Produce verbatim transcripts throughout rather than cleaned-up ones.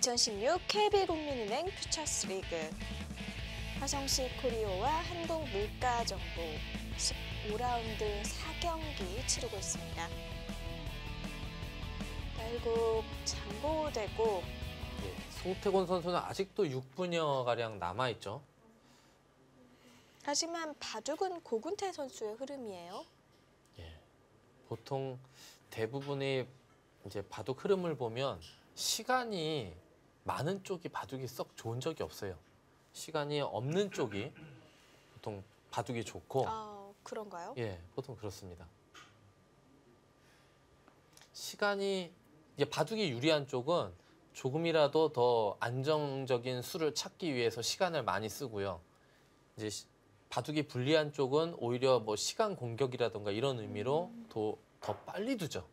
이천십육 케이비국민은행 퓨처스 리그 화성시 코리오와 한동물가정보 십오 라운드 사 경기 치르고 있습니다. 결국 장보되고 예, 송태곤 선수는 아직도 육 분여가량 남아있죠. 하지만 바둑은 고군태 선수의 흐름이에요. 예, 보통 대부분의 이제 바둑 흐름을 보면 시간이 많은 쪽이 바둑이 썩 좋은 적이 없어요. 시간이 없는 쪽이 보통 바둑이 좋고. 아, 그런가요? 예, 보통 그렇습니다. 시간이 이제 바둑이 유리한 쪽은 조금이라도 더 안정적인 수를 찾기 위해서 시간을 많이 쓰고요. 이제 시, 바둑이 불리한 쪽은 오히려 뭐 시간 공격이라든가 이런 의미로 음. 더, 더 빨리 두죠.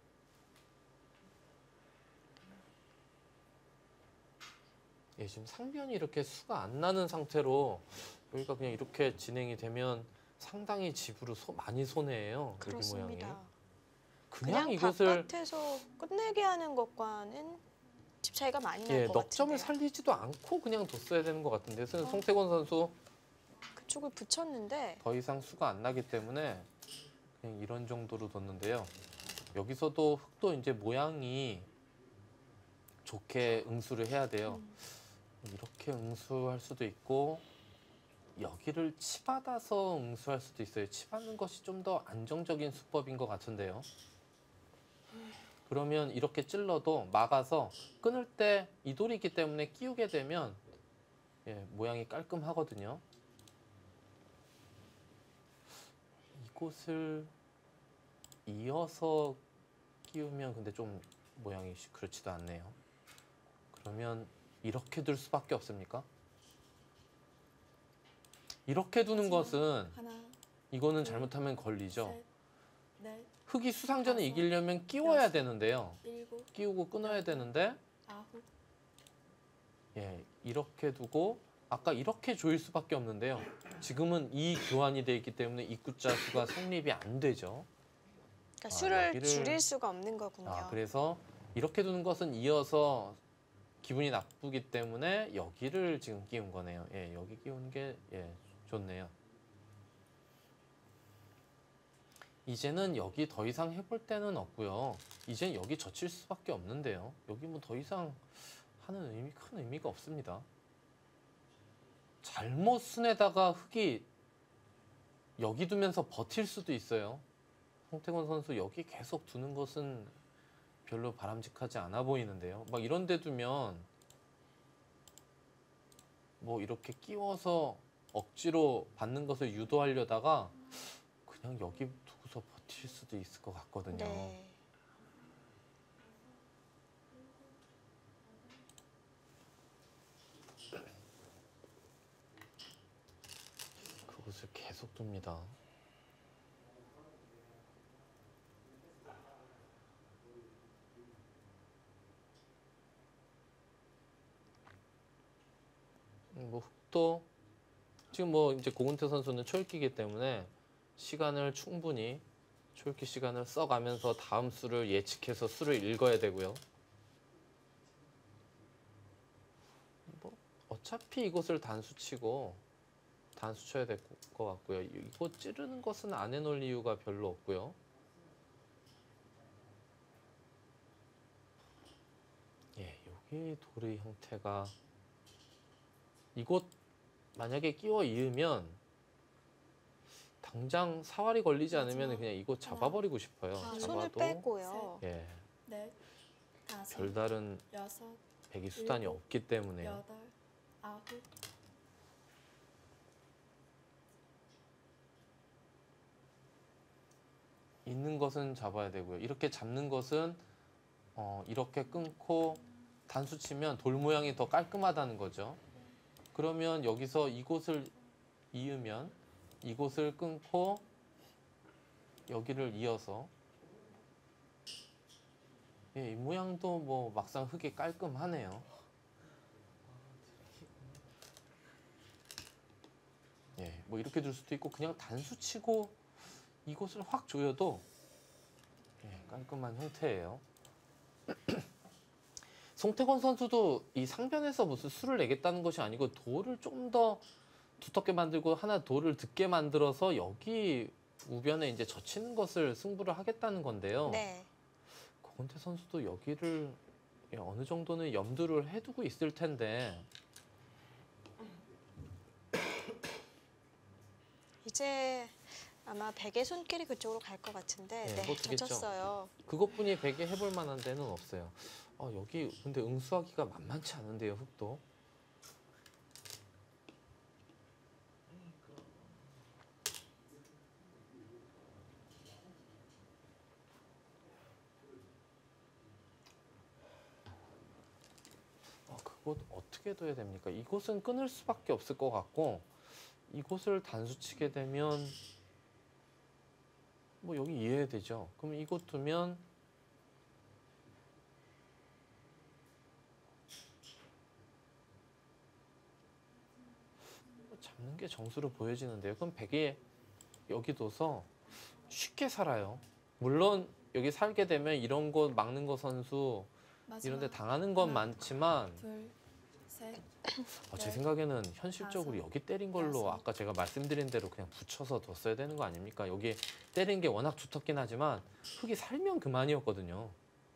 예, 지금 상변이 이렇게 수가 안 나는 상태로 여기가 그냥 이렇게 진행이 되면 상당히 집으로 소, 많이 손해예요. 그렇습니다. 여기 모양이. 그냥, 그냥 이것을 바깥에서 끝내게 하는 것과는 집 차이가 많이 날 것 예, 같은데요. 넉점을 살리지도 않고 그냥 뒀어야 되는 것 같은데 어. 송태곤 선수 그쪽을 붙였는데 더 이상 수가 안 나기 때문에 그냥 이런 정도로 뒀는데요. 여기서도 흙도 이제 모양이 좋게 응수를 해야 돼요. 음. 이렇게 응수할 수도 있고 여기를 치받아서 응수할 수도 있어요. 치받는 것이 좀 더 안정적인 수법인 것 같은데요. 그러면 이렇게 찔러도 막아서 끊을 때 이 돌이기 때문에 끼우게 되면 예, 모양이 깔끔하거든요. 이곳을 이어서 끼우면 근데 좀 모양이 그렇지도 않네요. 그러면 이렇게 둘 수밖에 없습니까? 이렇게 두는 것은 하나, 이거는 둘, 잘못하면 걸리죠. 셋, 넷, 흙이 수상전을 다섯, 이기려면 끼워야 여섯, 되는데요. 일곱, 끼우고 끊어야 되는데 아홉. 예, 이렇게 두고 아까 이렇게 조일 수밖에 없는데요. 지금은 이 교환이 돼 있기 때문에 입구자 수가 성립이 안 되죠. 그러니까 아, 수를 여기를- 줄일 수가 없는 거군요. 아, 그래서 이렇게 두는 것은 이어서 기분이 나쁘기 때문에 여기를 지금 끼운 거네요. 예, 여기 끼운 게 예, 좋네요. 이제는 여기 더 이상 해볼 데는 없고요. 이제는 여기 젖힐 수밖에 없는데요. 여기 뭐 더 이상 하는 의미, 큰 의미가 없습니다. 잘못 순에다가 흙이 여기 두면서 버틸 수도 있어요. 송태곤 선수 여기 계속 두는 것은 별로 바람직하지 않아 보이는데요. 막 이런 데 두면 뭐 이렇게 끼워서 억지로 받는 것을 유도하려다가 그냥 여기 두고서 버틸 수도 있을 것 같거든요. 네. 그것을 계속 둡니다. 뭐 흙도 지금 뭐 이제 고근태 선수는 초읽기이기 때문에 시간을 충분히 초읽기 시간을 써가면서 다음 수를 예측해서 수를 읽어야 되고요. 뭐 어차피 이곳을 단수 치고 단수 쳐야 될 것 같고요. 이거 찌르는 것은 안 해놓을 이유가 별로 없고요. 예, 여기 돌의 형태가 이곳 만약에 끼워 이으면 당장 사활이 걸리지 않으면 그냥 이곳 잡아버리고 싶어요. 아, 손을 잡아도 빼고요. 예, 넷, 다섯, 별다른 여섯, 배기 수단이 일곱, 없기 때문에요. 여덟, 아홉. 있는 것은 잡아야 되고요. 이렇게 잡는 것은 어, 이렇게 끊고 단수 치면 돌 모양이 더 깔끔하다는 거죠. 그러면 여기서 이곳을 이으면 이곳을 끊고 여기를 이어서 예, 이 모양도 뭐 막상 흙이 깔끔하네요. 예, 뭐 이렇게 둘 수도 있고 그냥 단수 치고 이곳을 확 조여도 예, 깔끔한 형태예요. 송태권 선수도 이 상변에서 무슨 수를 내겠다는 것이 아니고 돌을 좀 더 두텁게 만들고 하나 돌을 듣게 만들어서 여기 우변에 이제 젖히는 것을 승부를 하겠다는 건데요. 네. 고건태 선수도 여기를 어느 정도는 염두를 해두고 있을 텐데 이제 아마 백의 손길이 그쪽으로 갈 것 같은데 네, 네, 뭐 되겠죠. 젖혔어요. 그것뿐이 베개 해볼 만한 데는 없어요. 어, 여기 근데 응수하기가 만만치 않은데요, 흙도. 어, 그곳 어떻게 둬야 됩니까? 이곳은 끊을 수밖에 없을 것 같고 이곳을 단수 치게 되면 뭐 여기 이해되죠. 그럼 이곳 두면 잡는 게 정수로 보여지는데요. 그럼 백에 여기 둬서 쉽게 살아요. 물론 여기 살게 되면 이런 거 막는 거 선수 이런 데 마지막 당하는 건 하나, 많지만 둘, 셋, 어, 제 넷, 생각에는 현실적으로 다섯, 여기 때린 걸로 여섯. 아까 제가 말씀드린 대로 그냥 붙여서 뒀어야 되는 거 아닙니까? 여기 때린 게 워낙 두텁긴 하지만 흙이 살면 그만이었거든요.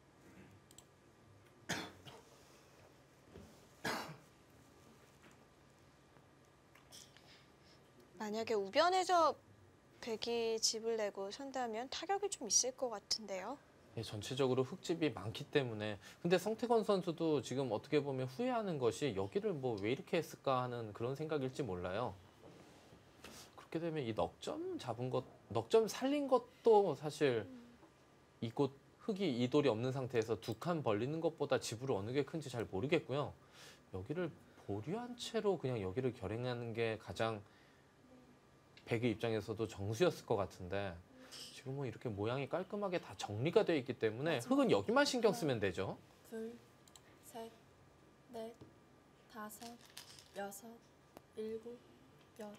만약에 우변에서 백이 집을 내고 선다면 타격이 좀 있을 것 같은데요. 예, 전체적으로 흙집이 많기 때문에 근데 성태권 선수도 지금 어떻게 보면 후회하는 것이 여기를 뭐 왜 이렇게 했을까 하는 그런 생각일지 몰라요. 그렇게 되면 이 넉점 잡은 것, 넉점 살린 것도 사실 이곳 흙이 이 돌이 없는 상태에서 두 칸 벌리는 것보다 지불이 어느 게 큰지 잘 모르겠고요. 여기를 보류한 채로 그냥 여기를 결행하는 게 가장 백의 입장에서도 정수였을 것 같은데 지금은 이렇게 모양이 깔끔하게 다 정리가 되어 있기 때문에 흙은 여기만 신경 쓰면 되죠. 둘, 셋, 넷, 다섯, 여섯, 일곱, 여.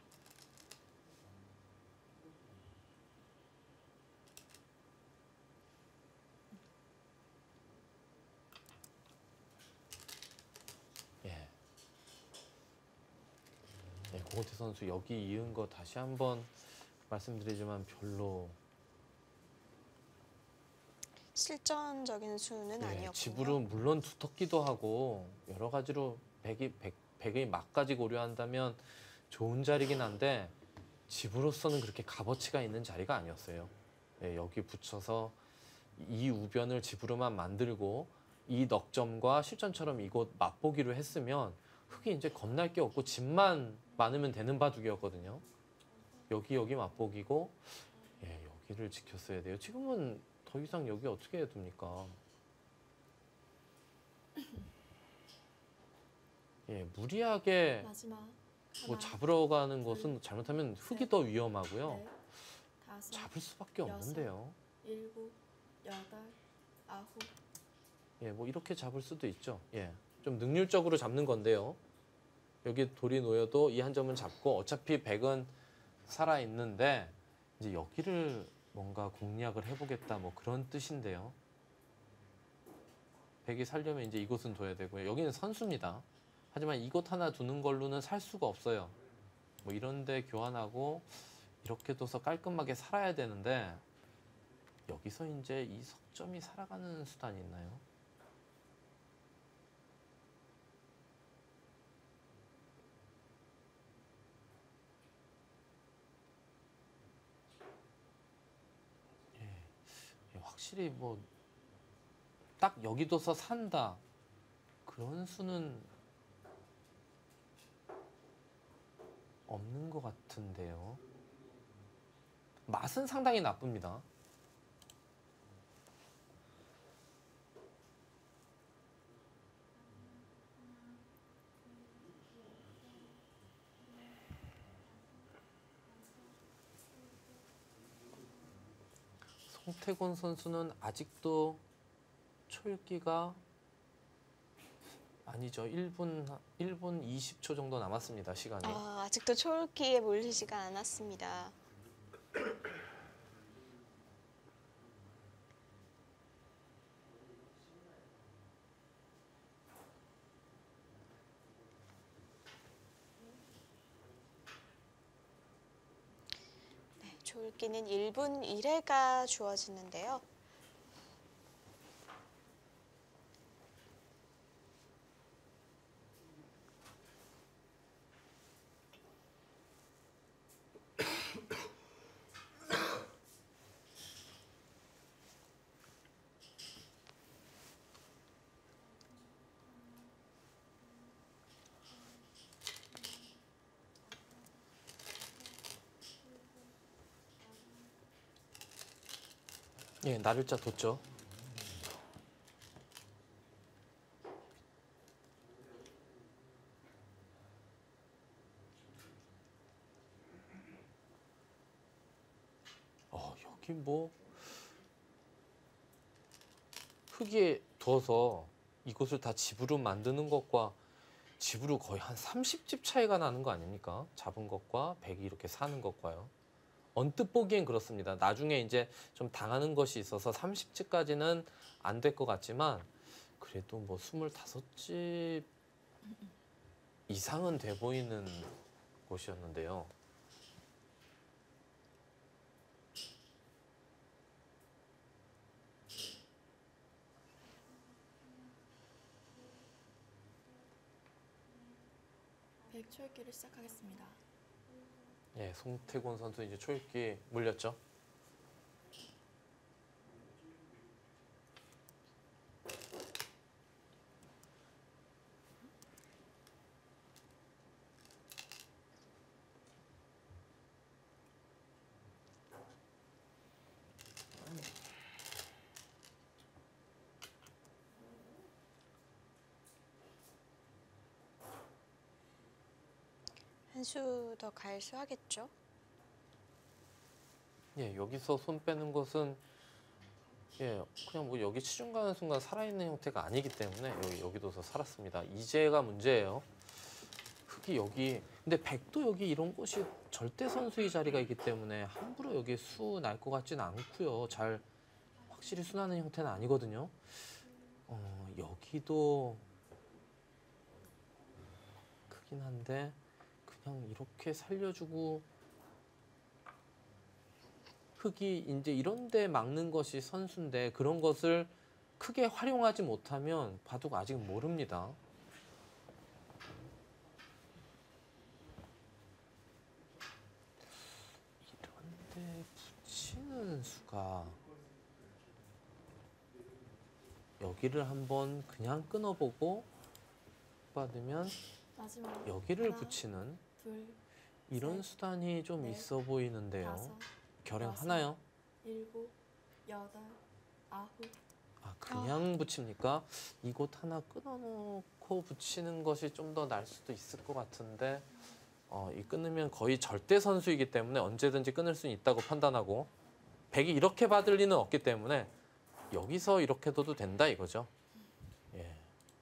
예. 네, 고건태 선수 여기 이은 거 다시 한번 말씀드리지만 별로 실전적인 수는 예, 아니었군요. 지불은 물론 두텁기도 하고 여러 가지로 백이 백, 백의 막까지 고려한다면 좋은 자리긴 한데 집으로서는 그렇게 값어치가 있는 자리가 아니었어요. 예, 여기 붙여서 이 우변을 집으로만 만들고 이 넉점과 실전처럼 이곳 맛보기로 했으면 흙이 이제 겁날 게 없고 집만 많으면 되는 바둑이었거든요. 여기 여기 맛보기고 예, 여기를 지켰어야 돼요. 지금은 더 이상 여기 어떻게 해야 됩니까? 예, 무리하게 마지막 뭐 하나, 잡으러 가는 것은 잘못하면 흙이 더 위험하고요. 넷, 다섯, 잡을 수밖에 없는데요. 일곱, 여덟, 아홉. 예, 뭐 이렇게 잡을 수도 있죠. 예, 좀 능률적으로 잡는 건데요. 여기 돌이 놓여도 이 한 점은 잡고 어차피 백은 살아 있는데 이제 여기를 뭔가 공략을 해보겠다 뭐 그런 뜻인데요. 백이 살려면 이제 이곳은 둬야 되고요. 여기는 선수입니다. 하지만 이곳 하나 두는 걸로는 살 수가 없어요. 뭐 이런데 교환하고 이렇게 둬서 깔끔하게 살아야 되는데 여기서 이제 이 석점이 살아가는 수단이 있나요? 예, 확실히 뭐 딱 여기 둬서 산다 그런 수는 없는 것 같은데요. 맛은 상당히 나쁩니다. 송태곤 선수는 아직도 초읽기가 아니죠. 일 분 일 분 이십 초 정도 남았습니다. 시간이. 아, 아직도 초읽기에 몰리지가 않았습니다. 조을기는 일 분 일 회가 주어지는데요. 예, 나를자 뒀죠. 어, 여기 뭐 흙에 둬서 이곳을 다 집으로 만드는 것과 집으로 거의 한 삼십 집 차이가 나는 거 아닙니까? 잡은 것과 백이 이렇게 사는 것과요. 언뜻 보기엔 그렇습니다. 나중에 이제 좀 당하는 것이 있어서 삼십 집까지는 안 될 것 같지만 그래도 뭐 스물다섯 집 이상은 돼 보이는 곳이었는데요. 백 초읽기를 시작하겠습니다. 예, 송태곤 선수 이제 초읽기 물렸죠. 한 수 더 갈수하겠죠. 예, 여기서 손 빼는 것은 예, 그냥 뭐 여기 치중 가는 순간 살아있는 형태가 아니기 때문에 여기, 여기도 더 살았습니다. 이제가 문제예요. 흙이 여기, 근데 백도 여기 이런 곳이 절대 선수의 자리가 있기 때문에 함부로 여기 수 날 것 같지는 않고요. 잘 확실히 수 나는 형태는 아니거든요. 어, 여기도 크긴 한데 그냥 이렇게 살려주고 흙이 이제 이런 데 막는 것이 선수인데 그런 것을 크게 활용하지 못하면 바둑 아직 모릅니다. 이런데 붙이는 수가 여기를 한번 그냥 끊어보고 받으면 마지막 여기를 하나, 붙이는 둘, 이런 셋, 수단이 좀 넷, 있어 보이는데요. 다섯, 결행 여섯, 하나요? 일곱, 여덟, 아홉. 아, 그냥 붙입니까? 이곳 하나 끊어놓고 붙이는 것이 좀 더 날 수도 있을 것 같은데 어, 이 끊으면 거의 절대 선수이기 때문에 언제든지 끊을 수 있다고 판단하고 백이 이렇게 받을 리는 없기 때문에 여기서 이렇게 둬도 된다 이거죠. 예.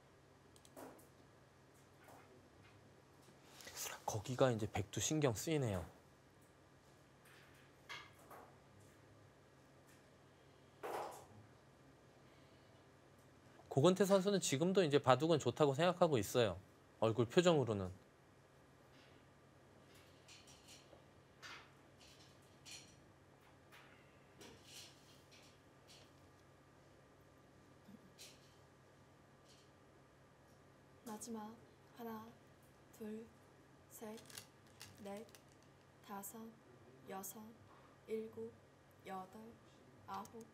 거기가 이제 백도 신경 쓰이네요. 고건태 선수는 지금도 이제 바둑은 좋다고 생각하고 있어요. 얼굴 표정으로는. 마지막 하나, 둘, 셋, 넷, 다섯, 여섯, 일곱, 여덟, 아홉.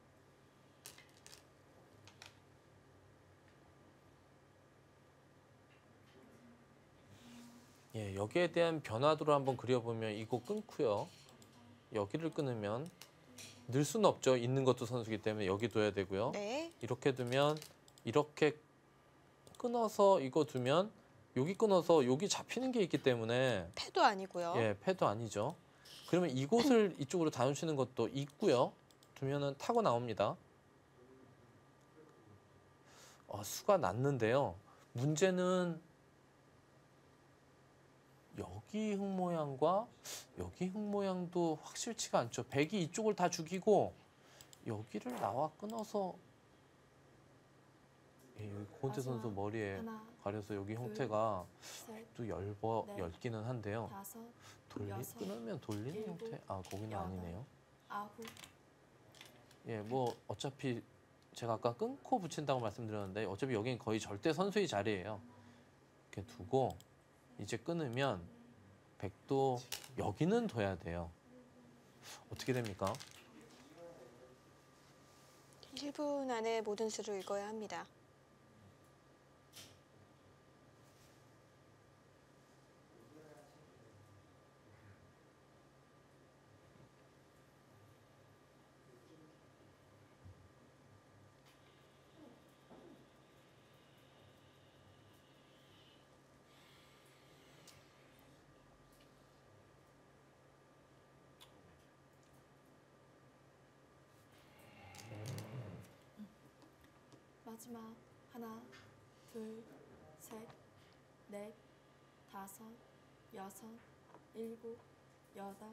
예, 여기에 대한 변화도를 한번 그려보면 이거 끊고요. 여기를 끊으면 늘 수는 없죠. 있는 것도 선수기 때문에 여기 둬야 되고요. 네. 이렇게 두면 이렇게 끊어서 이거 두면 여기 끊어서 여기 잡히는 게 있기 때문에 패도 아니고요. 예, 패도 아니죠. 그러면 이곳을 이쪽으로 다운치는 것도 있고요. 두면은 타고 나옵니다. 어, 수가 났는데요. 문제는 여기 흙 모양과 여기 흙 모양도 확실치가 않죠. 백이 이쪽을 다 죽이고 여기를 나와 끊어서 예, 여기 고은태 선수 마지막. 머리에 하나, 가려서 여기 둘, 형태가 셋, 또 얇어 넷, 얇기는 한데요. 다섯, 돌리 여섯, 끊으면 돌리는 일곱, 형태? 아 거기는 여덟. 아니네요. 아홉, 예, 뭐 어차피 제가 아까 끊고 붙인다고 말씀드렸는데 어차피 여기는 거의 절대 선수의 자리예요. 이렇게 두고 이제 끊으면 백도 여기는 둬야 돼요. 어떻게 됩니까? 일 분 안에 모든 수를 읽어야 합니다. 마지막. 하나, 둘, 셋, 넷, 다섯, 여섯, 일곱, 여덟.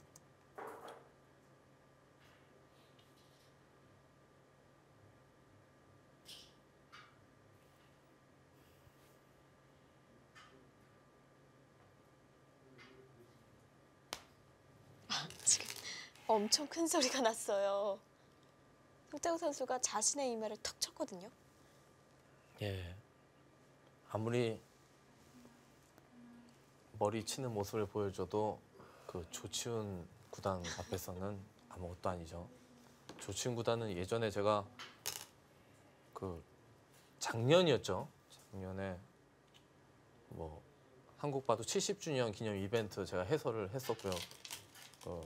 지금 엄청 큰 소리가 났어요. 송태구 선수가 자신의 이마를 턱 쳤거든요. 예. 아무리 머리 치는 모습을 보여줘도 그 조치훈 구단 앞에서는 아무것도 아니죠. 조치훈 구단은 예전에 제가 그 작년이었죠. 작년에 뭐 한국 바둑 칠십 주년 기념 이벤트 제가 해설을 했었고요. 그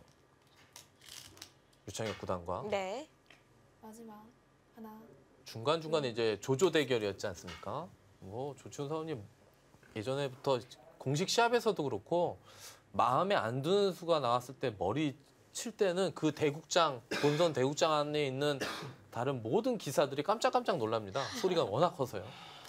유창혁 구단과 네. 마지막. 하나, 중간 중간에 이제 조조 대결이었지 않습니까? 뭐 조치훈 사원님 예전에부터 공식 시합에서도 그렇고 마음에 안 드는 수가 나왔을 때 머리 칠 때는 그 대국장 본선 대국장 안에 있는 다른 모든 기사들이 깜짝깜짝 놀랍니다. 소리가 워낙 커서요.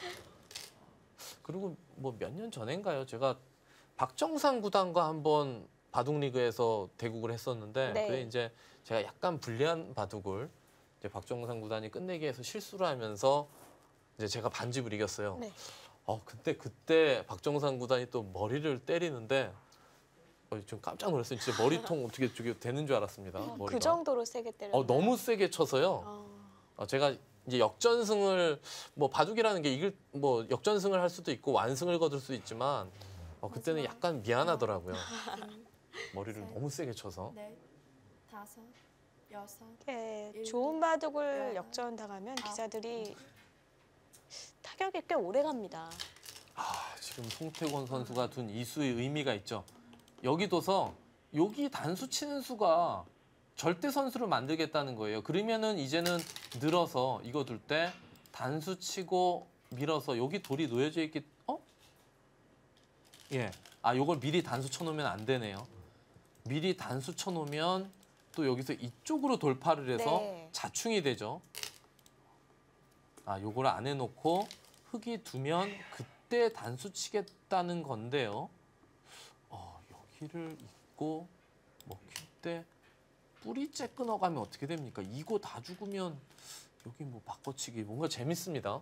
그리고 뭐 몇 년 전인가요? 제가 박정상 구단과 한번 바둑 리그에서 대국을 했었는데 네. 그게 이제 제가 약간 불리한 바둑을 이제 박정상 구단이 끝내기 위해서 실수를 하면서 이제 제가 반집을 이겼어요. 네. 어 근데 그때 박정상 구단이 또 머리를 때리는데 어, 좀 깜짝 놀랐어요. 진짜 머리통 어떻게 저기 되는 줄 알았습니다. 어, 머리가. 그 정도로 세게 때렸나요? 어 너무 세게 쳐서요. 어, 어, 제가 이제 역전승을 뭐 바둑이라는 게 이길 뭐 역전승을 할 수도 있고 완승을 거둘 수 있지만 어, 그때는 마지막. 약간 미안하더라고요. 둘, 머리를 셋. 너무 세게 쳐서. 넷, 다섯, 여섯, 예, 일곱, 좋은 바둑을 여덟, 역전당하면 아홉. 기자들이 타격이 꽤 오래 갑니다. 아, 지금 송태곤 선수가 둔 이 수의 의미가 있죠. 여기 둬서 여기 단수 치는 수가 절대 선수를 만들겠다는 거예요. 그러면은 이제는 늘어서 이거 둘 때 단수 치고 밀어서 여기 돌이 놓여져 있기 어? 예. 아, 요걸 미리 단수 쳐놓으면 안 되네요. 미리 단수 쳐놓으면 또 여기서 이쪽으로 돌파를 해서 네. 자충이 되죠. 아, 요걸 안 해놓고 흙이 두면 그때 단수 치겠다는 건데요. 어, 여기를 잇고 먹힐 때 뿌리째 끊어가면 어떻게 됩니까? 이거 다 죽으면 여기 뭐 바꿔치기 뭔가 재밌습니다.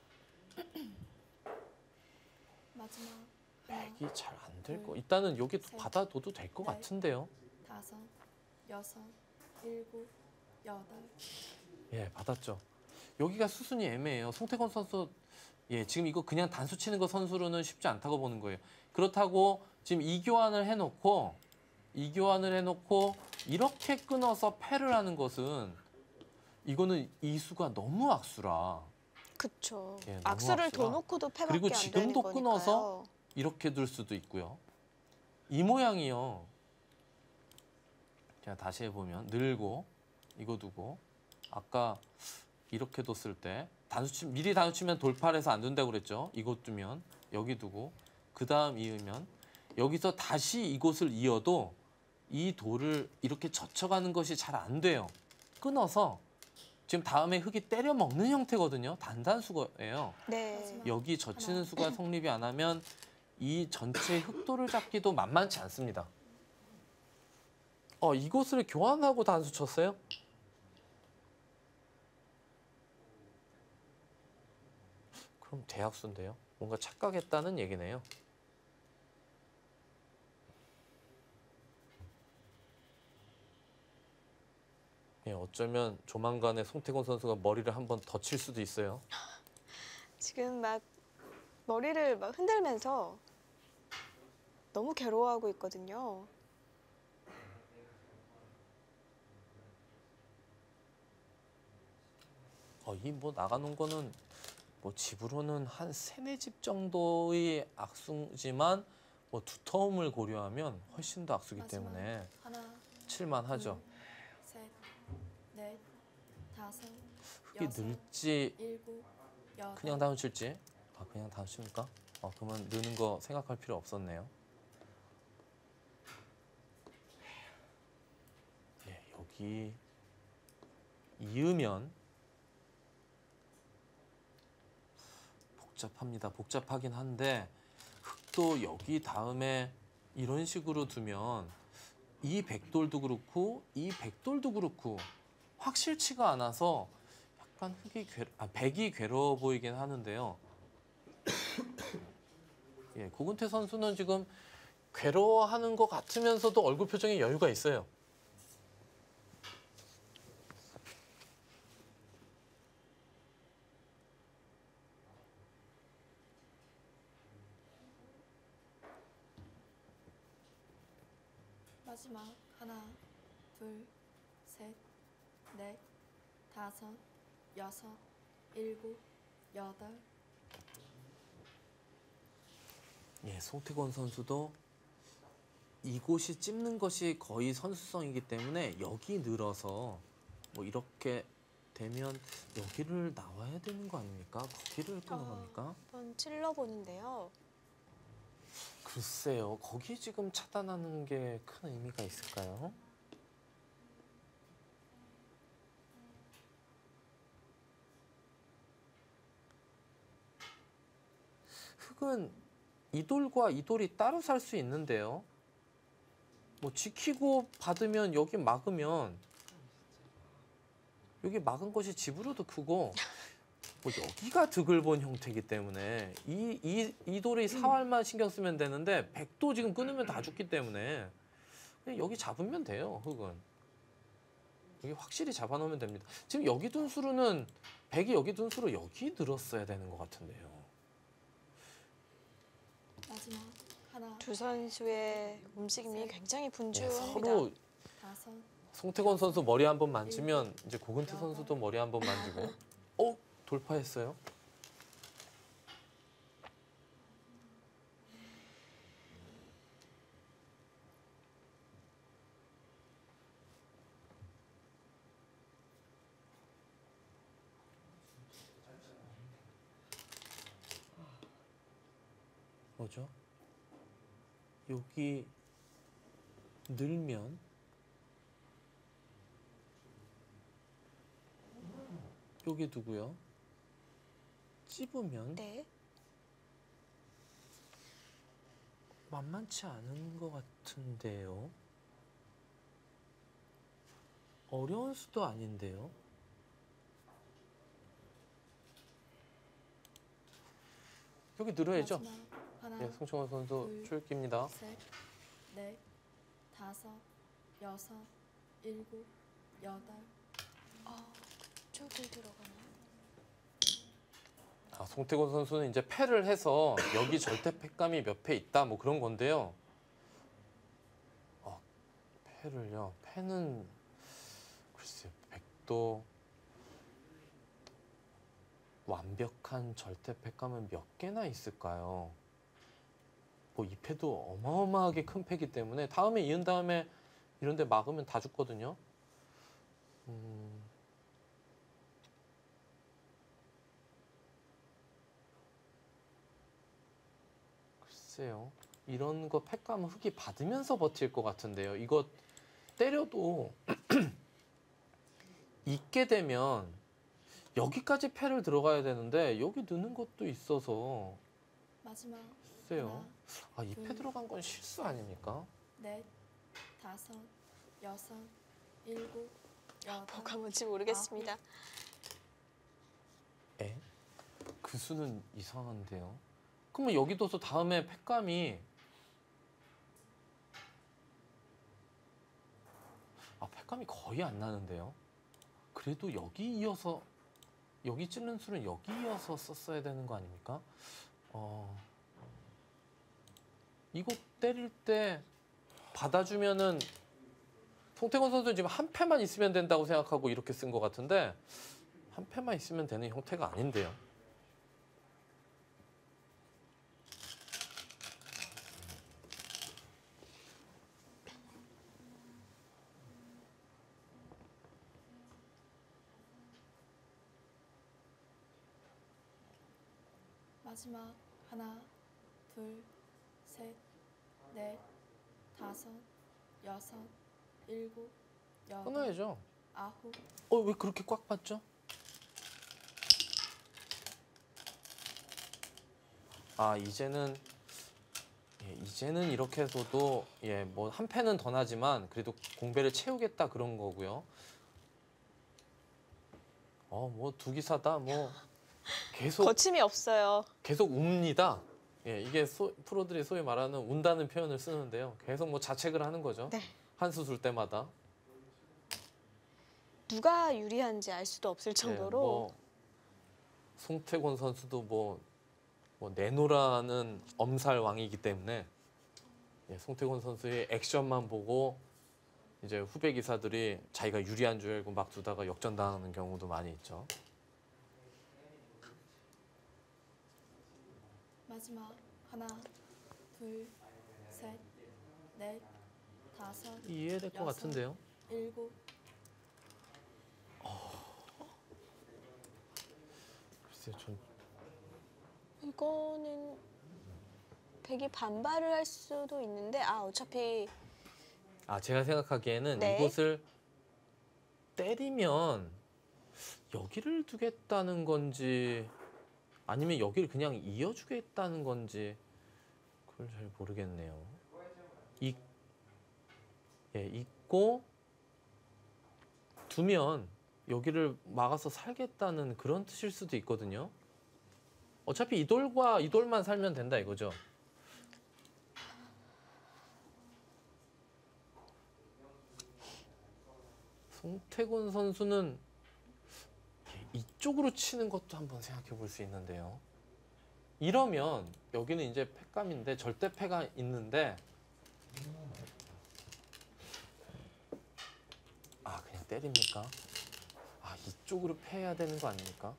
마지막. 하나, 백이 잘 안 될 거. 일단은 여기 셋, 받아둬도 될 것 넷. 같은데요. 다섯, 여섯, 일곱, 여덟. 예, 받았죠. 여기가 수순이 애매해요. 송태곤 선수, 예, 지금 이거 그냥 단수 치는 거 선수로는 쉽지 않다고 보는 거예요. 그렇다고 지금 이 교환을 해놓고 이 교환을 해놓고 이렇게 끊어서 패를 하는 것은 이거는 이 수가 너무 악수라. 그쵸. 예, 너무 악수를 악수라. 더 놓고도 패밖에 그리고 안 되는 지금도 거니까요. 끊어서 이렇게 둘 수도 있고요. 이 모양이요. 제가 다시 해보면 늘고 이거 두고 아까 이렇게 뒀을 때 단수 치, 미리 단수 치면 돌파를 해서 안 된다고 그랬죠. 이곳 두면 여기 두고 그 다음 이으면 여기서 다시 이곳을 이어도 이 돌을 이렇게 젖혀가는 것이 잘 안 돼요. 끊어서 지금 다음에 흙이 때려 먹는 형태거든요. 단단수거예요. 네. 여기 젖히는 수가 성립이 안 하면 이 전체 흑도를 잡기도 만만치 않습니다. 어, 이곳을 교환하고 단수 쳤어요? 대학수인데요. 뭔가 착각했다는 얘기네요. 예, 어쩌면 조만간에 송태곤 선수가 머리를 한 번 더 칠 수도 있어요. 지금 막 머리를 막 흔들면서 너무 괴로워하고 있거든요. 거의 뭐 나가는 거는 뭐 집으로는 한 세네 집 정도의 악수지만 뭐 두터움을 고려하면 훨씬 더 악수기 마지막 때문에 하나, 칠만 하죠. 셋, 넷, 다섯, 흙이 여섯, 늘지 일곱, 여덟. 그냥 다운 칠지. 아 그냥 다운 칩니까? 아 그러면 느는 거 생각할 필요 없었네요. 예, 여기 이으면 복잡합니다. 복잡하긴 한데 흙도 여기 다음에 이런 식으로 두면 이 백돌도 그렇고 이 백돌도 그렇고 확실치가 않아서 약간 흙이 괴, 아, 백이 괴로워 보이긴 하는데요. 예, 고근태 선수는 지금 괴로워하는 것 같으면서도 얼굴 표정에 여유가 있어요. 마지막 하나, 둘, 셋, 넷, 다섯, 여섯, 일곱, 여덟. 예, 송태곤 선수도 이곳이 찝는 것이 거의 선수성이기 때문에 여기 늘어서 뭐 이렇게 되면 여기를 나와야 되는 거 아닙니까? 거기를 끊어갑니까? 한번 찔러보는데요. 글쎄요, 거기 지금 차단하는 게 큰 의미가 있을까요? 흙은 이 돌과 이 돌이 따로 살 수 있는데요. 뭐 지키고 받으면 여기 막으면 여기 막은 것이 집으로도 크고 뭐 여기가 득을 본 형태이기 때문에 이, 이, 이 돌이 사활만 신경 쓰면 되는데 백도 지금 끊으면 다 죽기 때문에 그냥 여기 잡으면 돼요. 흙은 여기 확실히 잡아놓으면 됩니다. 지금 여기 둔 수로는 백이 여기 둔 수로 여기 늘었어야 되는 것 같은데요. 마지막 하나, 두 선수의 움직임이 굉장히 네, 분주합니다. 서로 다섯, 송태곤 선수 머리 한번 만지면 이제 고근태 선수도 머리 한번 만지고 어? 돌파했어요. 뭐죠? 여기 늘면 여기 두고요. 찝으면 네. 만만치 않은 것 같은데요. 어려운 수도 아닌데요. 여기 늘어야죠. 마지막 하나, 네, 송창원 선수 둘, 출입기입니다. 셋, 넷, 다섯, 여섯, 일곱, 여덟. 아, 쪽을 들어가나요? 아, 송태곤 선수는 이제 패를 해서 여기 절대 패감이 몇 패 있다 뭐 그런 건데요. 어, 패를요. 패는 글쎄요. 백도 완벽한 절대 패감은 몇 개나 있을까요? 뭐 이 패도 어마어마하게 큰 패기 때문에 다음에 이은 다음에 이런 데 막으면 다 죽거든요. 음... 글쎄요. 이런 거 패감은 흙이 받으면서 버틸 것 같은데요. 이거 때려도 있게 되면 여기까지 패를 들어가야 되는데 여기 넣는 것도 있어서 마지막 글쎄요. 아, 이 패 둘, 들어간 건 실수 아닙니까? 넷, 다섯, 여섯, 일곱, 여덟. 뭐가 뭔지 모르겠습니다. 에? 그 수는 이상한데요. 그러면 여기도서 다음에 팩감이 아 팩감이 거의 안 나는데요. 그래도 여기 이어서 여기 찌른 수는 여기 이어서 썼어야 되는 거 아닙니까? 어 이거 때릴 때 받아주면은 송태곤 선수 지금 한 패만 있으면 된다고 생각하고 이렇게 쓴 것 같은데 한 패만 있으면 되는 형태가 아닌데요. 마지막 하나, 둘, 셋, 넷, 다섯, 여섯, 일곱, 여덟, 끊어야죠. 아홉, 어 왜 그렇게 꽉 받죠? 아 이제는 예, 이제는 이렇게 해서도 예 뭐 한 패는 더 나지만 그래도 공배를 채우겠다 그런 거고요. 어 뭐 두 기사다 뭐 계속 거침이 없어요. 계속 웁니다. 예 이게 소, 프로들이 소위 말하는 운다는 표현을 쓰는데요. 계속 뭐 자책을 하는 거죠. 네. 한 수 줄 때마다. 누가 유리한지 알 수도 없을 예, 정도로 뭐 송태곤 선수도 뭐, 뭐 내노라는 엄살 왕이기 때문에 예, 송태곤 선수의 액션만 보고 이제 후배 기사들이 자기가 유리한 줄 알고 막 두다가 역전당하는 경우도 많이 있죠. 마지막 하나, 둘, 셋, 넷, 다섯, 이해될 것 여섯. 같은데요. 일곱, 글쎄요, 전 이거는 백이 반발을 할 수도 있는데 아 어차피 아 제가 생각하기에는 네. 이곳을 때리면 여기를 두겠다는 건지 아니면 여기를 그냥 이어주겠다는 건지 그걸 잘 모르겠네요. 이, 예, 있고 두면 여기를 막아서 살겠다는 그런 뜻일 수도 있거든요. 어차피 이 돌과 이 돌만 살면 된다 이거죠. 송태곤 선수는 이쪽으로 치는 것도 한번 생각해 볼 수 있는데요. 이러면 여기는 이제 패감인데 절대 패가 있는데 아 그냥 때립니까? 아 이쪽으로 패해야 되는 거 아닙니까?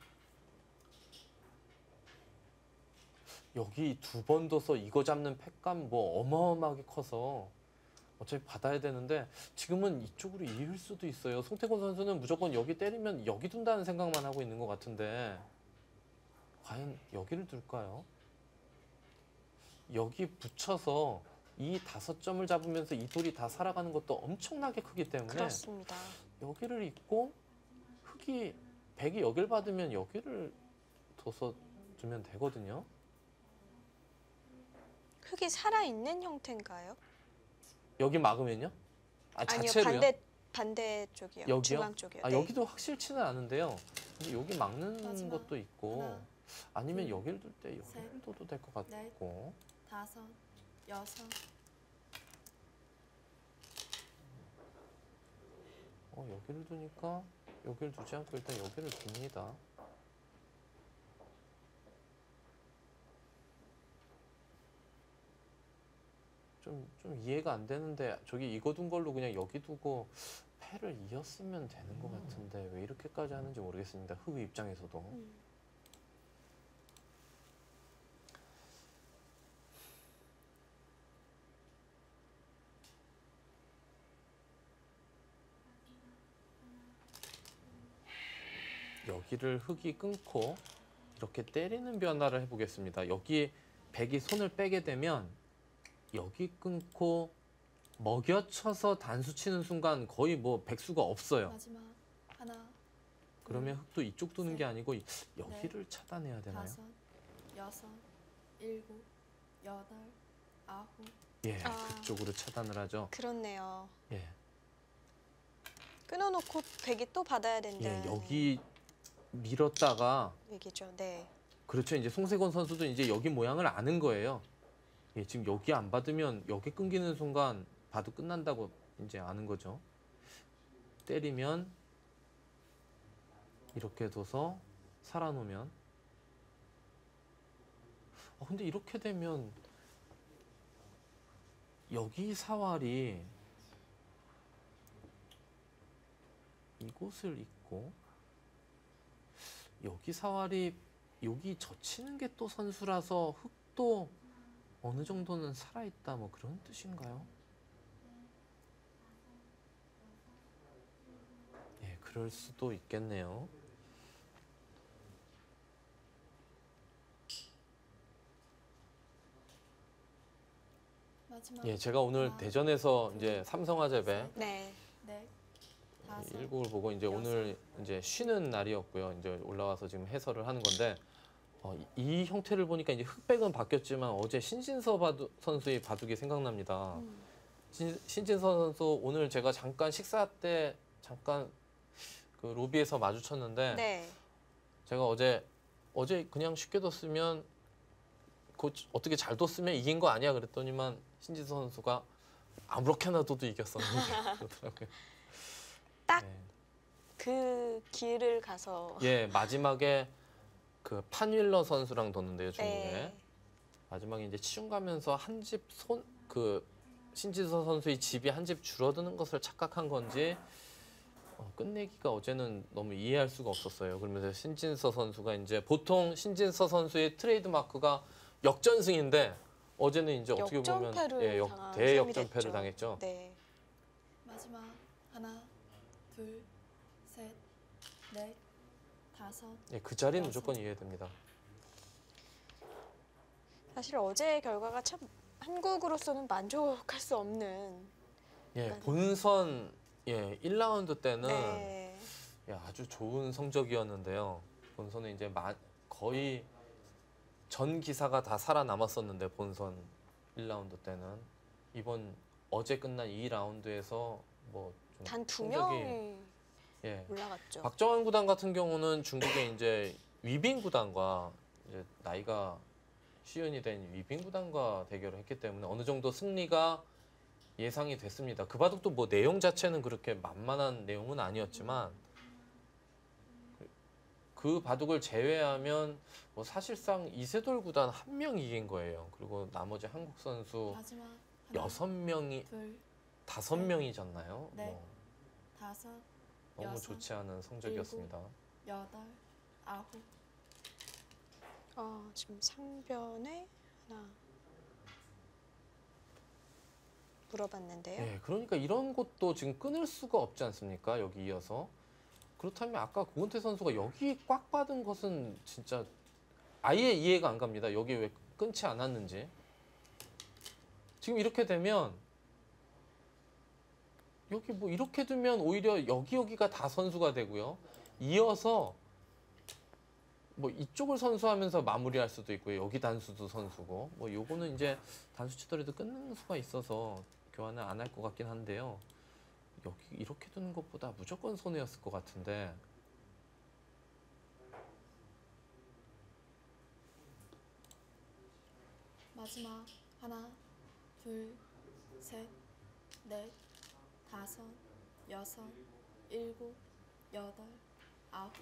여기 두 번 둬서 이거 잡는 패감 뭐 어마어마하게 커서 어차피 받아야 되는데 지금은 이쪽으로 이을 수도 있어요. 송태곤 선수는 무조건 여기 때리면 여기 둔다는 생각만 하고 있는 것 같은데 과연 여기를 둘까요? 여기 붙여서 이 다섯 점을 잡으면서 이 돌이 다 살아가는 것도 엄청나게 크기 때문에 그렇습니다. 여기를 잇고 흑이 백이 여길 받으면 여기를 둬서 두면 되거든요. 흙이 살아있는 형태인가요? 여기 막으면요? 아, 아니요 자체로요? 반대 반대 쪽이요. 여기요? 중앙 쪽이요. 아 네. 여기도 확실치는 않은데요. 근데 여기 막는 마지막 것도 있고 하나, 아니면 둘, 여기를 둘 때 여기를 셋, 둬도 될 것 넷. 같고 다섯, 여섯, 어 여기를 두니까 여기를 두지 않고 일단 여기를 둡니다. 좀, 좀 이해가 안 되는데 저기 이거 둔 걸로 그냥 여기 두고 패를 이었으면 되는 것 같은데 왜 이렇게까지 하는지 모르겠습니다. 흑 입장에서도. 음. 여기를 흑이 끊고 이렇게 때리는 변화를 해보겠습니다. 여기 백이 손을 빼게 되면 여기 끊고 먹여쳐서 단수 치는 순간 거의 뭐 백수가 없어요. 마지막 하나, 그러면 흑도 이쪽 두는 게 아니고 이- 여기를 넷, 차단해야 되나요? 다섯, 여섯, 일곱, 여덟, 아홉, 예, 아. 그쪽으로 차단을 하죠. 그렇네요. 예, 끊어놓고 백이 또 받아야 예, 된다는 여기 밀었다가 얘기죠. 네. 그렇죠. 이제 송세곤 선수도 이제 여기 모양을 아는 거예요. 예, 지금 여기 안 받으면 여기 끊기는 순간 봐도 끝난다고 이제 아는 거죠. 때리면 이렇게 둬서 살아놓으면. 어, 근데 이렇게 되면 여기 사활이 이곳을 잇고 여기 사활이 여기 젖히는 게 또 선수라서 흙도 어느 정도는 살아있다 뭐 그런 뜻인가요? 예, 그럴 수도 있겠네요. 마지막 예, 제가 오늘 하나, 대전에서 이제 삼성화재배 네. 넷, 다섯, 일국을 보고 이제 오늘 이제 쉬는 날이었고요. 이제 올라와서 지금 해설을 하는 건데 어, 이, 이 형태를 보니까 이제 흑백은 바뀌었지만 어제 신진서 바두, 선수의 바둑이 생각납니다. 음. 신, 신진서 선수 오늘 제가 잠깐 식사 때 잠깐 그 로비에서 마주쳤는데 네. 제가 어제 어제 그냥 쉽게 뒀으면 그 어떻게 잘 뒀으면 이긴 거 아니야 그랬더니만 신진서 선수가 아무렇게나 둬도 이겼었는데 그러더라고요. 딱 네. 그 길을 가서 예, 마지막에 그 판윌러 선수랑 뒀는데요, 중국에. 네. 마지막에 이제 치중 가면서 한 집 손 그 신진서 선수의 집이 한 집 줄어드는 것을 착각한 건지 어, 끝내기가 어제는 너무 이해할 수가 없었어요. 그러면서 신진서 선수가 이제 보통 신진서 선수의 트레이드 마크가 역전승인데 어제는 이제 어떻게 보면 역전패를 예, 역, 당한 대역전패를 셈이 됐죠. 당했죠. 네. 마지막 하나, 둘, 셋, 넷, 다섯, 예, 그 자리는 여섯. 무조건 이해됩니다. 사실 어제의 결과가 참 한국으로서는 만족할 수 없는. 예, 맞아요. 본선 예, 일 라운드 때는 네. 야, 아주 좋은 성적이었는데요. 본선은 이제 마, 거의 전 기사가 다 살아남았었는데 본선 일 라운드 때는 이번 어제 끝난 이 라운드에서 뭐 좀 단 두 성적이 명이 예. 올라갔죠. 박정환 구단 같은 경우는 중국의 이제 위빙 구단과 이제 나이가 시연이 된 위빙 구단과 대결을 했기 때문에 어느 정도 승리가 예상이 됐습니다. 그 바둑도 뭐 내용 자체는 그렇게 만만한 내용은 아니었지만 그 바둑을 제외하면 뭐 사실상 이세돌 구단 한 명 이긴 거예요. 그리고 나머지 한국 선수 마지막 하나, 여섯 명이 둘, 다섯 명이잖아요. 네. 뭐 다섯, 너무 여섯, 좋지 않은 성적이었습니다. 여덟, 아홉, 어, 지금 상변에 하나 물어봤는데요. 예, 그러니까 이런 것도 지금 끊을 수가 없지 않습니까? 여기 이어서. 그렇다면 아까 고은태 선수가 여기 꽉 받은 것은 진짜 아예 이해가 안 갑니다. 여기 왜 끊지 않았는지. 지금 이렇게 되면 여기 뭐 이렇게 두면 오히려 여기 여기가 다 선수가 되고요. 이어서 뭐 이쪽을 선수하면서 마무리할 수도 있고요. 여기 단수도 선수고. 뭐 요거는 이제 단수 치더라도 끊는 수가 있어서 교환을 안 할 것 같긴 한데요. 여기 이렇게 두는 것보다 무조건 손해였을 것 같은데. 마지막 하나, 둘, 셋, 넷, 다섯, 여섯, 일곱, 여덟, 아홉,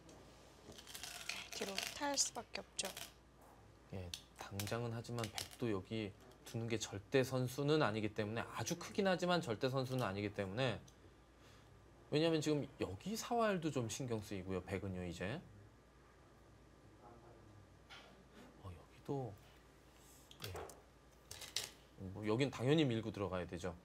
뒤로 탈 수밖에 없죠. 예, 당장은 하지만 백도 여기 두는 게 절대 선수는 아니기 때문에 아주 크긴 하지만 절대 선수는 아니기 때문에 왜냐하면 지금 여기 사활도 좀 신경 쓰이고요. 백은요 이제 어, 여기도 예. 뭐 여긴 당연히 밀고 들어가야 되죠.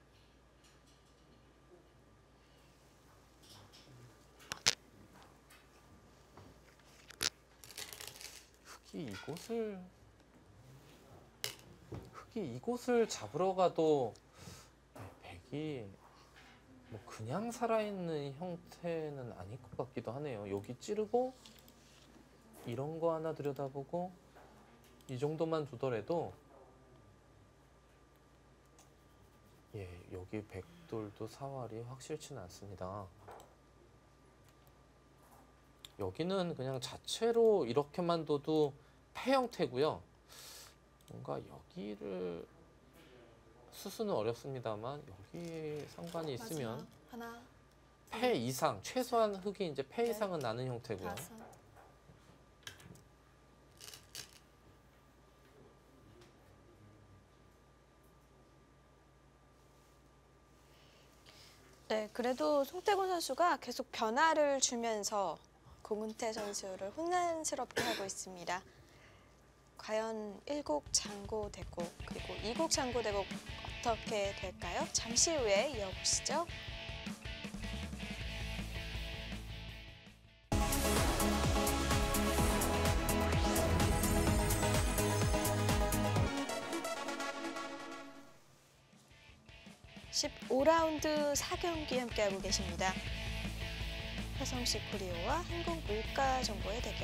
흑이 이곳을 흑이 이곳을 잡으러 가도 백이 뭐 그냥 살아있는 형태는 아닐 것 같기도 하네요. 여기 찌르고 이런 거 하나 들여다보고 이 정도만 두더라도 예, 여기 백돌도 사활이 확실치는 않습니다. 여기는 그냥 자체로 이렇게만 둬도 패 형태고요. 뭔가 여기를 수수는 어렵습니다만 여기 상관이 있으면 마지막 하나, 패 이상, 최소한 흙이 이제 패 네. 이상은 나는 형태고요. 다섯, 네, 그래도 송태곤 선수가 계속 변화를 주면서 고근태 선수를 혼란스럽게 하고 있습니다. 과연 일 곡 장고대곡 그리고 이 곡 장고대곡 어떻게 될까요? 잠시 후에 이어보시죠. 십오 라운드 사 경기 함께하고 계십니다. 화성시 코리오와 한국물가정보의 대결.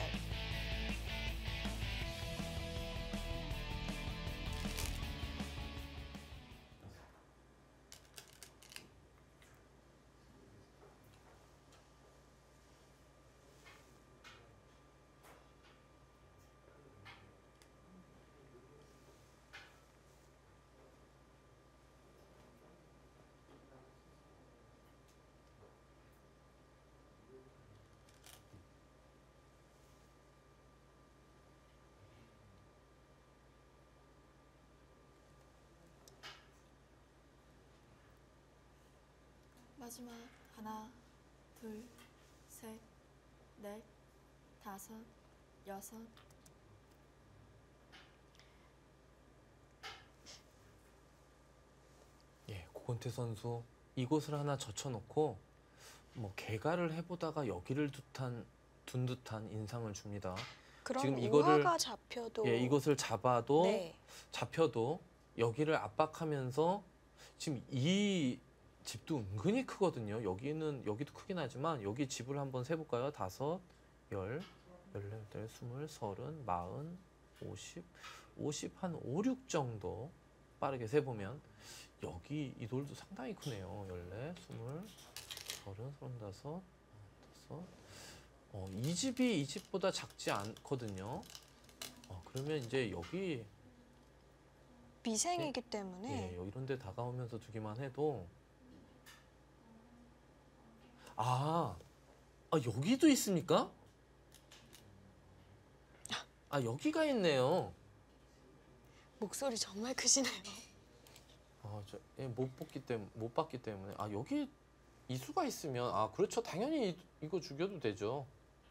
마지막 하나, 둘, 셋, 넷, 다섯, 여섯. 예, 고건태 선수 이곳을 하나 젖혀놓고 뭐 개가를 해보다가 여기를 둔 둔 듯한 인상을 줍니다. 그럼 지금 지금 이거를- 우화가 잡혀도 예, 이곳을 잡아도 네. 잡혀도 여기를 압박하면서 지금 이 집도 은근히 크거든요. 여기는 여기도 크긴 하지만 여기 집을 한번 세볼까요? 다섯, 열, 열여덟, 스물, 서른, 마흔, 오십, 오십 한 오, 육 정도 빠르게 세보면 여기 이 돌도 상당히 크네요. 열네, 스물, 서른, 서른다섯, 다섯. 어, 이 집이 이 집보다 작지 않거든요. 어, 그러면 이제 여기 미생이기 때문에 예, 이런 데 다가오면서 두기만 해도 아, 아 여기도 있습니까? 아 여기가 있네요. 목소리 정말 크시네요. 아, 저, 예, 못 봤기 때문에 못 봤기 때문에 아 여기 이수가 있으면 아 그렇죠. 당연히 이, 이거 죽여도 되죠.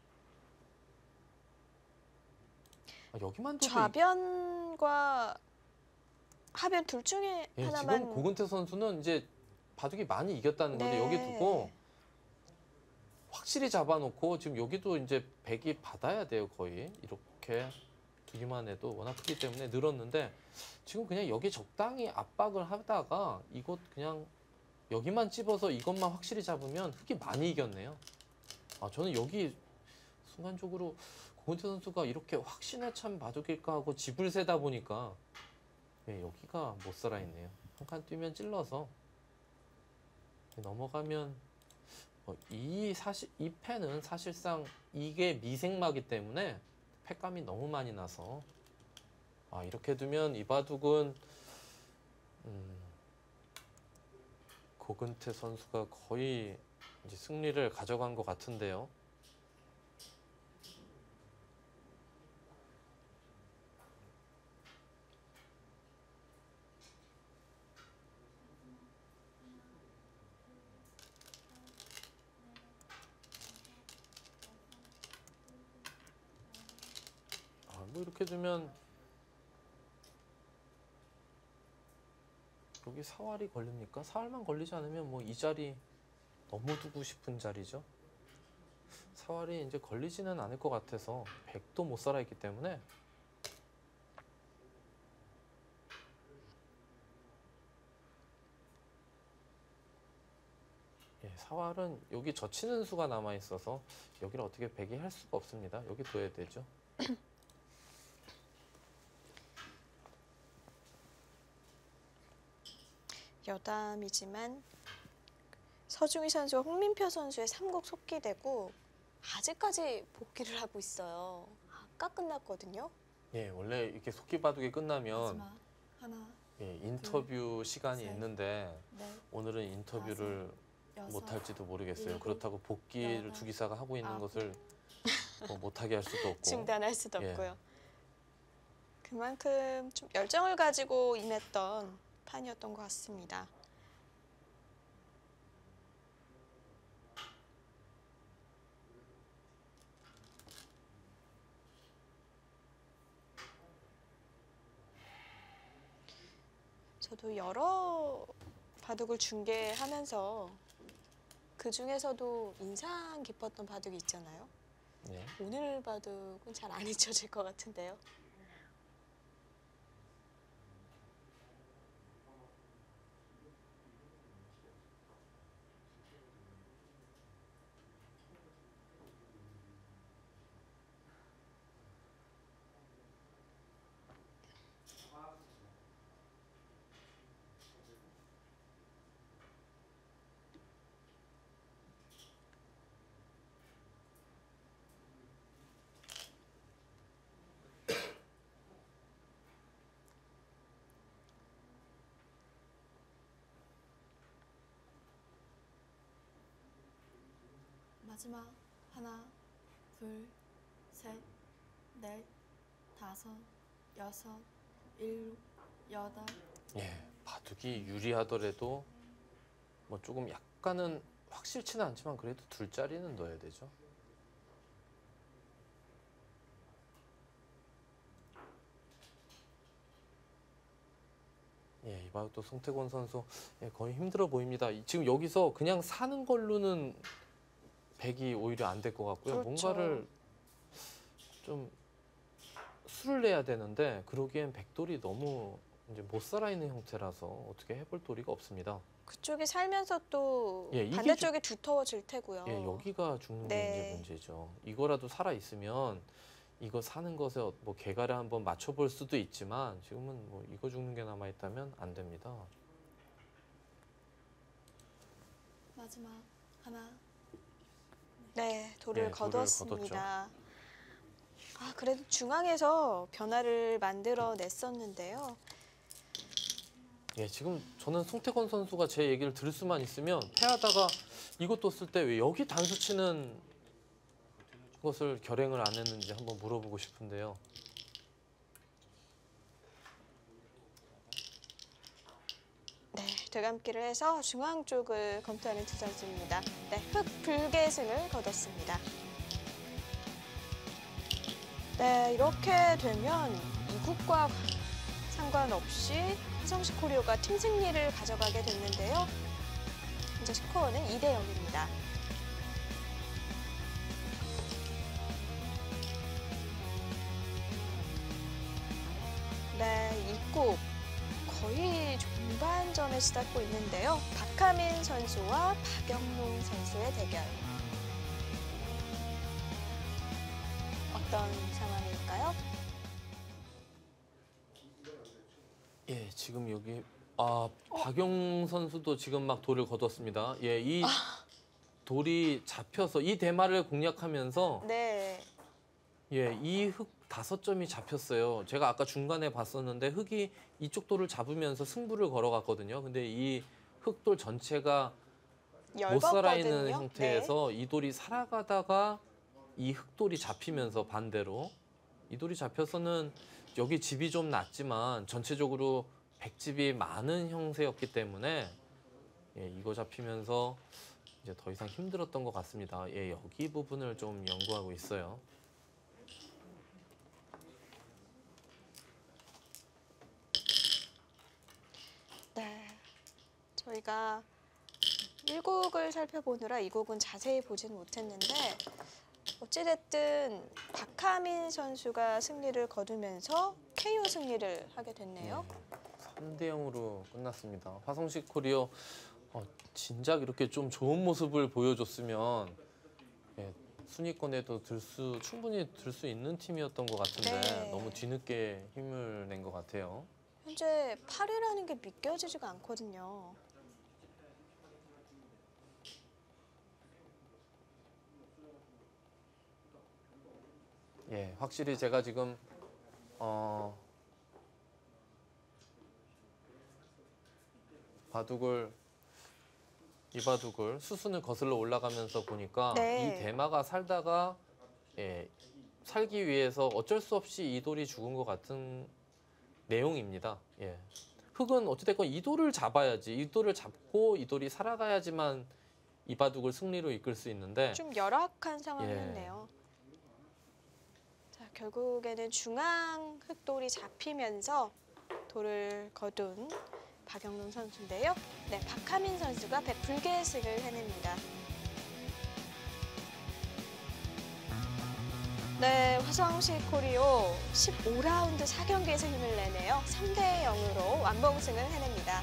아, 여기만 둬도 이- 좌변과 하변 둘 중에 예, 하나만 지금 고근태 선수는 이제 바둑이 많이 이겼다는 건데 네. 여기 두고 확실히 잡아놓고 지금 여기도 이제 백이 받아야 돼요. 거의 이렇게 두기만 해도 워낙 크기 때문에 늘었는데 지금 그냥 여기 적당히 압박을 하다가 이것 그냥 여기만 찝어서 이것만 확실히 잡으면 흙이 많이 이겼네요. 아 저는 여기 순간적으로 고은태 선수가 이렇게 확신에 찬 바둑일까 하고 집을 세다 보니까 예, 여기가 못 살아있네요. 한 칸 뛰면 찔러서 넘어가면 어, 이 사실 이 패는 사실상 이게 미생마기 때문에 패감이 너무 많이 나서 아 이렇게 두면 이 바둑은 음, 고근태 선수가 거의 이제 승리를 가져간 것 같은데요. 아, 뭐 이렇게 두면 여기 사활이 걸립니까? 사활만 걸리지 않으면 뭐 이 자리 너무 두고 싶은 자리죠. 사활이 이제 걸리지는 않을 것 같아서 백도 못 살아있기 때문에 예, 사활은 여기 젖히는 수가 남아 있어서 여기를 어떻게 백이 할 수가 없습니다. 여기 둬야 되죠. 여담이지만 서중희 선수와 홍민표 선수의 삼국 속기되고 아직까지 복귀를 하고 있어요. 아까 끝났거든요. 예, 원래 이렇게 속기 바둑이 끝나면 마지막 하나, 예, 인터뷰 시간이 셋, 있는데 넷, 오늘은 인터뷰를 여섯, 못할지도 모르겠어요. 일곱, 그렇다고 복귀를 여덟, 두 기사가 하고 있는 아홉. 것을 뭐 못하게 할 수도 없고. 중단할 수도 예. 없고요. 그만큼 좀 열정을 가지고 임했던 판이었던 것 같습니다. 저도 여러 바둑을 중계하면서 그 중에서도 인상 깊었던 바둑이 있잖아요. 예. 오늘 바둑은 잘 안 잊혀질 것 같은데요. 마지막 하나, 둘, 셋, 넷, 다섯, 여섯, 일곱, 여덟. 예, 바둑이 유리하더라도 뭐 조금 약간은 확실치는 않지만 그래도 둘 자리는 넣어야 되죠. 예, 이 바둑도 송태곤 선수 예, 거의 힘들어 보입니다. 이- 지금 여기서 그냥 사는 걸로는 백이 오히려 안 될 것 같고요. 그렇죠. 뭔가를 좀 수를 내야 되는데 그러기엔 백돌이 너무 이제 못 살아 있는 형태라서 어떻게 해볼 도리가 없습니다. 그쪽이 살면서 또 예, 이게 반대쪽이 두터워질 테고요. 예, 여기가 죽는 게 네. 이제 문제죠. 이거라도 살아 있으면 이거 사는 것에 어- 뭐 개가를 한번 맞춰볼 수도 있지만 지금은 뭐 이거 죽는 게 남아 있다면 안 됩니다. 마지막 하나, 네, 돌을 예, 돌을 거뒀습니다. 아, 그래도 중앙에서 변화를 만들어 냈었는데요. 예, 지금 저는 송태곤 선수가 제 얘기를 들을 수만 있으면 패하다가 이것도 쓸 때 왜 여기 단수 치는 것을 결행을 안 했는지 한번 물어보고 싶은데요. 네, 되감기를 해서 중앙 쪽을 검토하는 두 선수입니다. 네, 흑 불계승을 거뒀습니다. 네, 이렇게 되면 이국과 상관없이 화성시 코리오가 팀 승리를 가져가게 됐는데요. 현재 스코어는 이 대 영입니다. 네, 이국 거의 종반전에 치닫고 있는데요. 박하민 선수와 박영롱 선수의 대결. 어떤 상황일까요? 예, 지금 여기 아 박용 선수도 지금 막 돌을 거뒀습니다. 예, 이 돌이 잡혀서 이 대마를 공략하면서 네, 예, 이 흑 다섯 점이 잡혔어요. 제가 아까 중간에 봤었는데 흑이 이쪽 돌을 잡으면서 승부를 걸어갔거든요. 근데 이 흑돌 전체가 못 살아있는 열받거든요. 네. 형태에서 이 돌이 살아가다가 이 흑돌이 잡히면서 반대로 이 돌이 잡혀서는 여기 집이 좀 낮지만 전체적으로 백집이 많은 형세였기 때문에 예, 이거 잡히면서 이제 더 이상 힘들었던 것 같습니다. 예, 여기 부분을 좀 연구하고 있어요. 네, 저희가 일 곡을 살펴보느라 이 곡은 자세히 보지는 못했는데 어찌됐든 박하민 선수가 승리를 거두면서 케이오 승리를 하게 됐네요. 삼 대 영으로 끝났습니다. 화성시 코리오 어, 진작 이렇게 좀 좋은 모습을 보여줬으면 예, 순위권에도 들 수, 충분히 들 수 있는 팀이었던 것 같은데 네. 너무 뒤늦게 힘을 낸 것 같아요. 현재 팔 위라는 게 믿겨지지가 않거든요. 예, 확실히 제가 지금 어, 바둑을 이 바둑을 수순을 거슬러 올라가면서 보니까 네. 이 대마가 살다가 예, 살기 위해서 어쩔 수 없이 이 돌이 죽은 것 같은 내용입니다. 예. 흑은 어찌됐건 이 돌을 잡아야지, 이 돌을 잡고 이 돌이 살아가야지만 이 바둑을 승리로 이끌 수 있는데 좀 열악한 상황이었네요. 예. 자, 결국에는 중앙 흑돌이 잡히면서 돌을 거둔 박영론 선수인데요. 네, 박하민 선수가 백불계승을 해냅니다. 네, 화성시 코리오 십오 라운드 사 경기에서 힘을 내네요. 삼 대 영으로 완봉승을 해냅니다.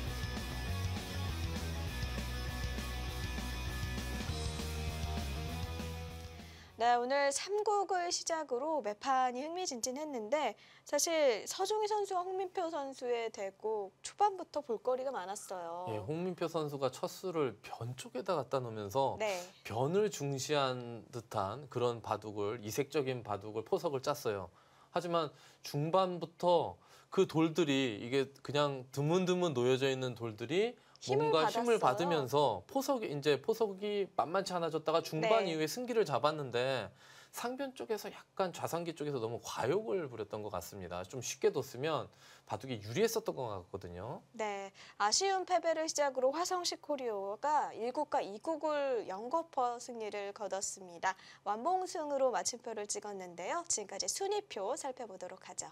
네, 오늘 삼 국을 시작으로 매판이 흥미진진했는데 사실 서종희 선수와 홍민표 선수의 대국 초반부터 볼거리가 많았어요. 예, 홍민표 선수가 첫 수를 변 쪽에다 갖다 놓으면서 네, 변을 중시한 듯한 그런 바둑을 이색적인 바둑을 포석을 짰어요. 하지만 중반부터 그 돌들이 이게 그냥 드문드문 놓여져 있는 돌들이 힘을 뭔가 힘을 받았어요. 받으면서 포석이 이제 포석이 만만치 않아졌다가 중반 네. 이후에 승기를 잡았는데 상변 쪽에서 약간 좌상기 쪽에서 너무 과욕을 부렸던 것 같습니다. 좀 쉽게 뒀으면 바둑이 유리했었던 것 같거든요. 네, 아쉬운 패배를 시작으로 화성시 코리오가 일 국과 이 국을 영거퍼 승리를 거뒀습니다. 완봉승으로 마침표를 찍었는데요. 지금까지 순위표 살펴보도록 하죠.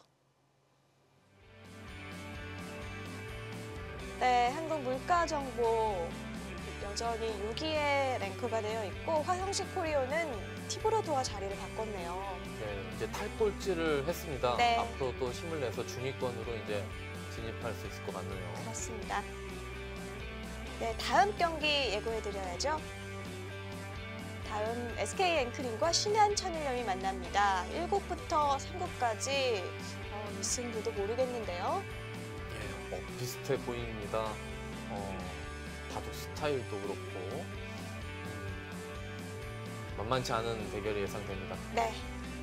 네, 한국 물가정보 여전히 육 위에 랭크가 되어 있고 화성시 코리오는 티브로도와 자리를 바꿨네요. 네, 이제 탈꼴찌를 했습니다. 네. 앞으로 또 힘을 내서 중위권으로 이제 진입할 수 있을 것 같네요. 그렇습니다. 네, 다음 경기 예고해드려야죠. 다음 에스케이 앵크링과 신한 천일염이 만납니다. 일 국부터 삼 국까지 어, 이 승부도 모르겠는데요. 예, 어, 비슷해 보입니다. 어, 바둑 스타일도 그렇고 음, 만만치 않은 대결이 예상됩니다. 네.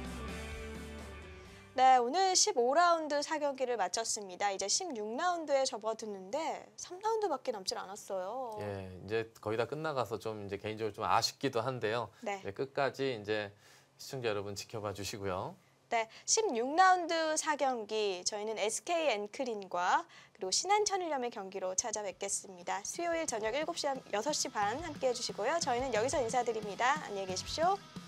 네, 오늘 십오 라운드 사 경기를 마쳤습니다. 이제 십육 라운드에 접어드는데 삼 라운드밖에 남질 않았어요. 예, 이제 거의 다 끝나가서 좀 이제 개인적으로 좀 아쉽기도 한데요. 네. 이제 끝까지 이제 시청자 여러분 지켜봐 주시고요. 네, 십육 라운드 사 경기 저희는 에스케이 앵크린과 그리고 신한천일염의 경기로 찾아뵙겠습니다. 수요일 저녁 일곱 시, 여섯 시 반 함께해 주시고요. 저희는 여기서 인사드립니다. 안녕히 계십시오.